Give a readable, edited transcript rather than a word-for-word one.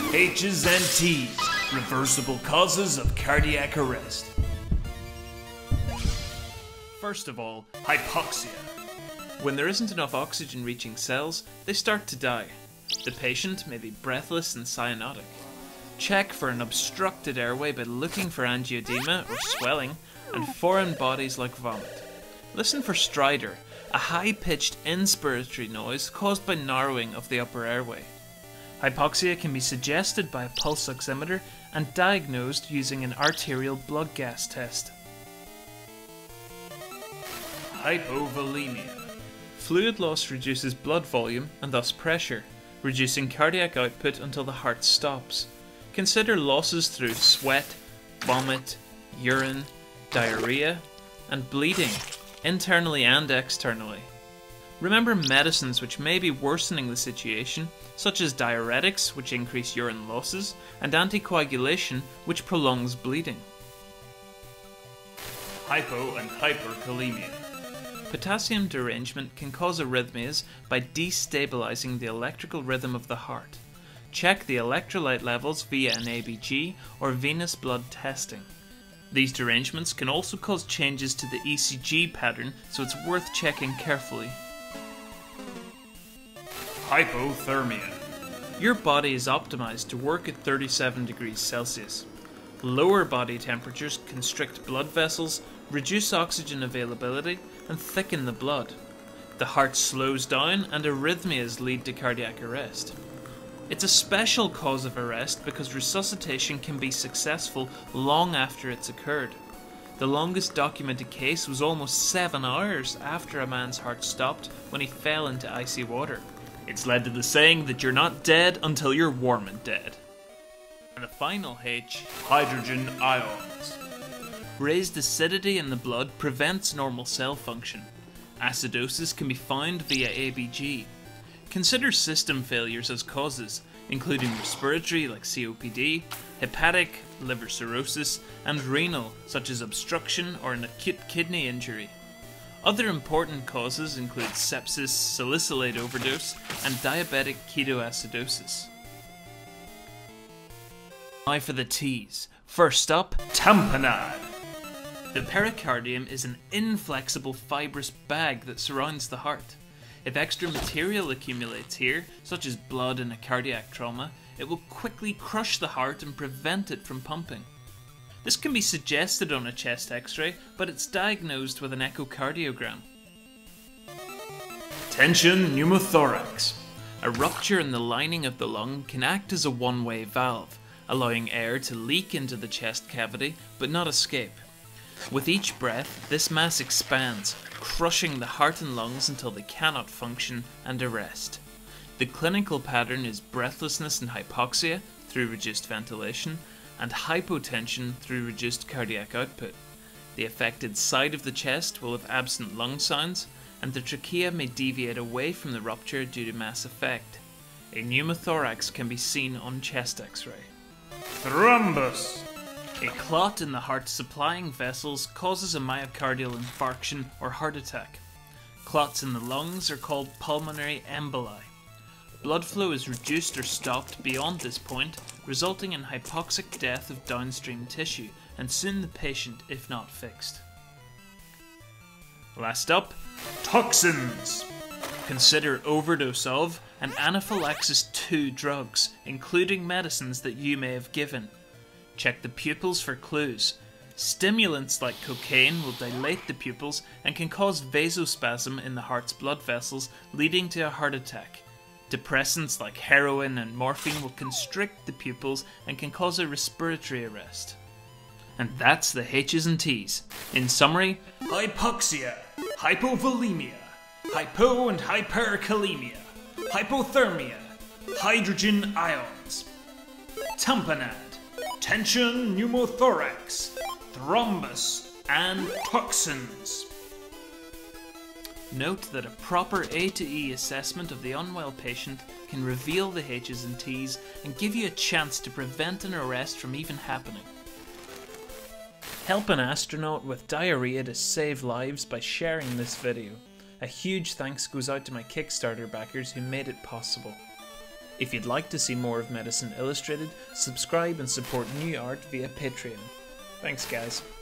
H's and T's, reversible causes of cardiac arrest. First of all, hypoxia. When there isn't enough oxygen reaching cells, they start to die. The patient may be breathless and cyanotic. Check for an obstructed airway by looking for angioedema or swelling and foreign bodies like vomit. Listen for stridor, a high-pitched inspiratory noise caused by narrowing of the upper airway. Hypoxia can be suggested by a pulse oximeter and diagnosed using an arterial blood gas test. Hypovolemia. Fluid loss reduces blood volume and thus pressure, reducing cardiac output until the heart stops. Consider losses through sweat, vomit, urine, diarrhea, and bleeding, internally and externally. Remember medicines which may be worsening the situation, such as diuretics, which increase urine losses, and anticoagulation, which prolongs bleeding. Hypo and hyperkalemia. Potassium derangement can cause arrhythmias by destabilizing the electrical rhythm of the heart. Check the electrolyte levels via an ABG or venous blood testing. These derangements can also cause changes to the ECG pattern, so it's worth checking carefully. Hypothermia. Your body is optimized to work at 37 degrees Celsius. Lower body temperatures constrict blood vessels, reduce oxygen availability, and thicken the blood. The heart slows down and arrhythmias lead to cardiac arrest. It's a special cause of arrest because resuscitation can be successful long after it's occurred. The longest documented case was almost 7 hours after a man's heart stopped when he fell into icy water. It's led to the saying that you're not dead until you're warm and dead. And the final H, hydrogen ions. Raised acidity in the blood prevents normal cell function. Acidosis can be found via ABG. Consider system failures as causes, including respiratory like COPD, hepatic, liver cirrhosis, and renal, such as obstruction or an acute kidney injury. Other important causes include sepsis, salicylate overdose, and diabetic ketoacidosis. Now for the T's. First up, tamponade. The pericardium is an inflexible fibrous bag that surrounds the heart. If extra material accumulates here, such as blood in a cardiac trauma, it will quickly crush the heart and prevent it from pumping. This can be suggested on a chest x-ray, but it's diagnosed with an echocardiogram. Tension pneumothorax. A rupture in the lining of the lung can act as a one-way valve, allowing air to leak into the chest cavity but not escape. With each breath, this mass expands, crushing the heart and lungs until they cannot function and arrest. The clinical pattern is breathlessness and hypoxia through reduced ventilation, and hypotension through reduced cardiac output. The affected side of the chest will have absent lung sounds, and the trachea may deviate away from the rupture due to mass effect. A pneumothorax can be seen on chest x-ray. Thrombus. A clot in the heart's supplying vessels causes a myocardial infarction or heart attack. Clots in the lungs are called pulmonary emboli. Blood flow is reduced or stopped beyond this point, resulting in hypoxic death of downstream tissue, and soon the patient if not fixed. Last up, toxins. Consider overdose of and anaphylaxis to drugs, including medicines that you may have given. Check the pupils for clues. Stimulants like cocaine will dilate the pupils and can cause vasospasm in the heart's blood vessels, leading to a heart attack. Depressants like heroin and morphine will constrict the pupils and can cause a respiratory arrest. And that's the H's and T's. In summary, hypoxia, hypovolemia, hypo and hyperkalemia, hypothermia, hydrogen ions, tamponade, tension pneumothorax, thrombus, and toxins. Note that a proper A to E assessment of the unwell patient can reveal the H's and T's and give you a chance to prevent an arrest from even happening. Help an astronaut with diarrhea to save lives by sharing this video. A huge thanks goes out to my Kickstarter backers who made it possible. If you'd like to see more of Medicine Illustrated, subscribe and support new art via Patreon. Thanks guys.